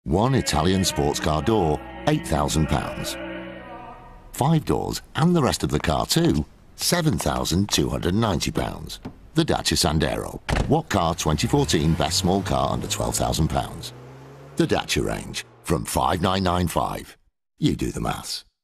One Italian sports car door, £8,000. 5 doors and the rest of the car too, £7,290. The Dacia Sandero. What car 2014 best small car under £12,000? The Dacia range from 5995. You do the maths.